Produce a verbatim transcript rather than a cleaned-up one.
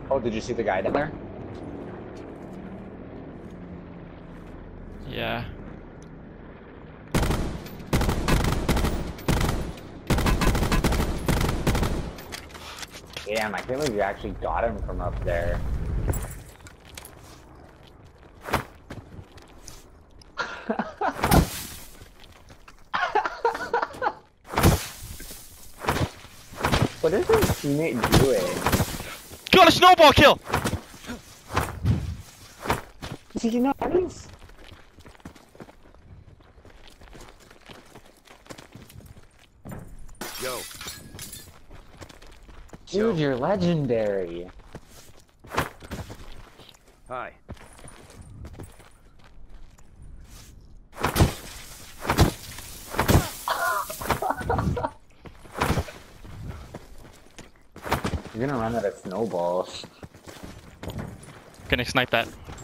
Oh, did you see the guy down there? Yeah. Damn, I can't believe you actually got him from up there. What is his teammate doing? Got a snowball kill! Is he not nice? Yo. Dude, you're legendary. Hi. You're gonna run out of snowballs. Gonna snipe that.